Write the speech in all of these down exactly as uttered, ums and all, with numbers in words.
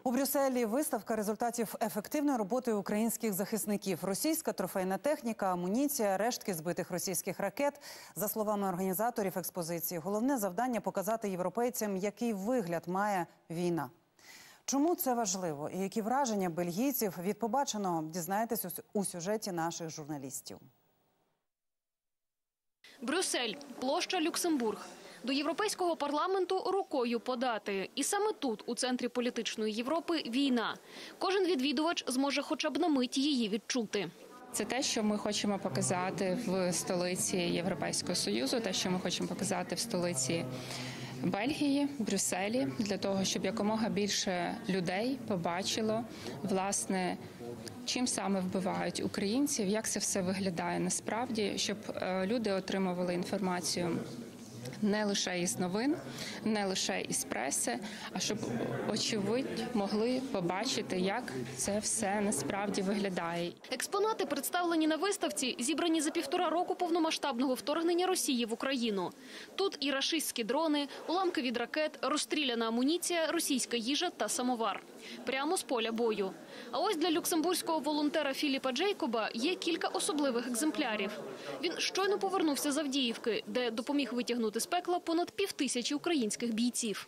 У Брюсселі виставка результатів ефективної роботи українських захисників. Російська трофейна техніка, амуніція, рештки збитих російських ракет. За словами організаторів експозиції, головне завдання – показати європейцям, який вигляд має війна. Чому це важливо і які враження бельгійців від побаченого, дізнаєтесь у сюжеті наших журналістів. Брюссель, площа Люксембург. До Європейського парламенту рукою подати. І саме тут, у центрі політичної Європи, війна. Кожен відвідувач зможе хоча б на мить її відчути. Це те, що ми хочемо показати в столиці Європейського Союзу, те, що ми хочемо показати в столиці Бельгії, Брюсселі, для того, щоб якомога більше людей побачило, власне, чим саме вбивають українців, як це все виглядає насправді, щоб люди отримували інформацію не лише із новин, не лише із преси, а щоб, очевидь, могли побачити, як це все насправді виглядає. Експонати, представлені на виставці, зібрані за півтора року повномасштабного вторгнення Росії в Україну. Тут і рашистські дрони, уламки від ракет, розстріляна амуніція, російська їжа та самовар. Прямо з поля бою. А ось для люксембурзького волонтера Філіпа Джейкоба є кілька особливих екземплярів. Він щойно повернувся з Авдіївки, де допоміг витягнути з пекла понад півтисячі українських бійців.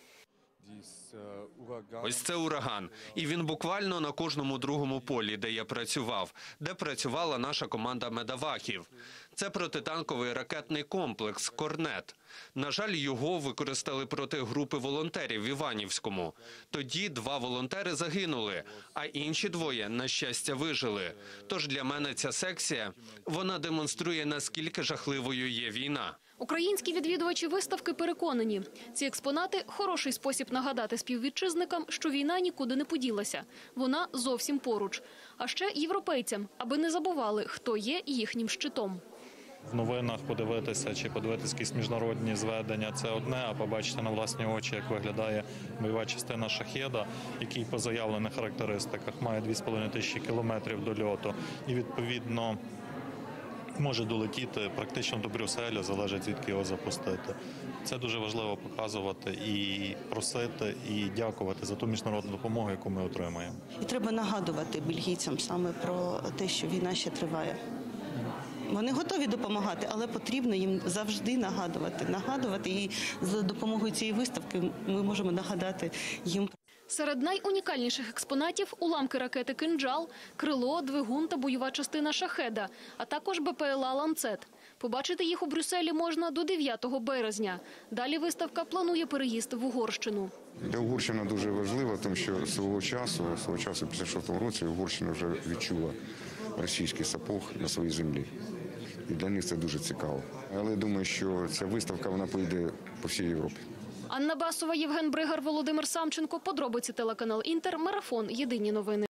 Ось це ураган. І він буквально на кожному другому полі, де я працював, де працювала наша команда медаваків. Це протитанковий ракетний комплекс «Корнет». На жаль, його використали проти групи волонтерів в Іванівському. Тоді два волонтери загинули, а інші двоє, на щастя, вижили. Тож для мене ця секція, вона демонструє, наскільки жахливою є війна. Українські відвідувачі виставки переконані, ці експонати – хороший спосіб нагадати співвітчизникам, що війна нікуди не поділася. Вона зовсім поруч. А ще європейцям, аби не забували, хто є їхнім щитом. В новинах подивитися чи подивитися якісь міжнародні зведення – це одне, а побачити на власні очі, як виглядає бойова частина «Шахеда», який по заявлених характеристиках має дві з половиною тисячі кілометрів до льоту. І, відповідно, може долетіти практично до Брюсселя, залежить звідки його запустити. Це дуже важливо показувати і просити, і дякувати за ту міжнародну допомогу, яку ми отримаємо. І треба нагадувати бельгійцям саме про те, що війна ще триває. Вони готові допомагати, але потрібно їм завжди нагадувати. Нагадувати, і за допомогою цієї виставки ми можемо нагадати їм. Серед найунікальніших експонатів – уламки ракети «Кинджал», крило, двигун та бойова частина «Шахеда», а також Бе Пе Ел А «Ланцет». Побачити їх у Брюсселі можна до дев'ятого березня. Далі виставка планує переїзд в Угорщину. Для Угорщини дуже важливо, тому що свого часу, свого часу, в п'ятдесят шостому році, Угорщина вже відчула російський сапог на своїй землі. І для них це дуже цікаво. Але я думаю, що ця виставка, вона поїде по всій Європі. Анна Басова, Євген Бригар, Володимир Самченко. Подробиці телеканал «Інтер», Марафон. Єдині новини.